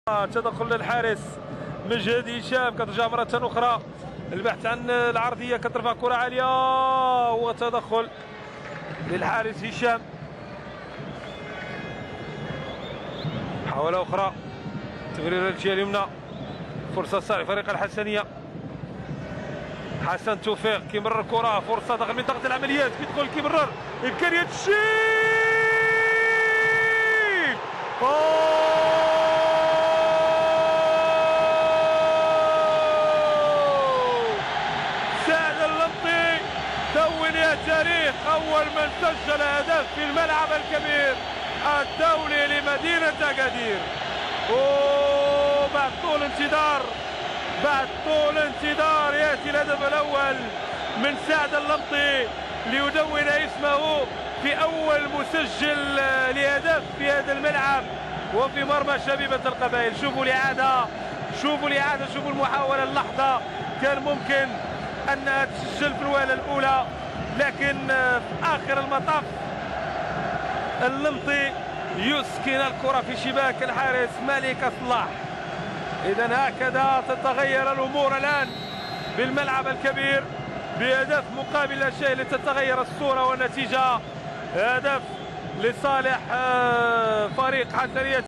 تدخل للحارس مجهد هشام، كترجع مرة أخرى البحث عن العرضية، كترفع كرة عالية وتدخل للحارس هشام. محاولة أخرى تمرير الجهة اليمنى، فرصة صالح فريق الحسنية. حسن توفيق كيمرر الكرة، فرصة داخل منطقة العمليات، كيدخل كيمرر إمكانية الشيل. سعد اللمطي دون يا تاريخ، أول من سجل هدف في الملعب الكبير الدولي لمدينة أكادير. بعد طول انتظار يأتي الهدف الأول من سعد اللمطي ليدون اسمه في أول مسجل لهدف في هذا الملعب وفي مرمى شبيبة القبائل. شوفوا الإعادة، شوفوا المحاولة. اللحظة كان ممكن أنها تسجل في الوهلة الأولى، لكن في آخر المطاف اللمطي يسكن الكرة في شباك الحارس مالك صلاح. إذا هكذا تتغير الأمور الآن في الملعب الكبير بهدف مقابل لا شيء، لتتغير الصورة والنتيجة. هدف لصالح فريق حسنية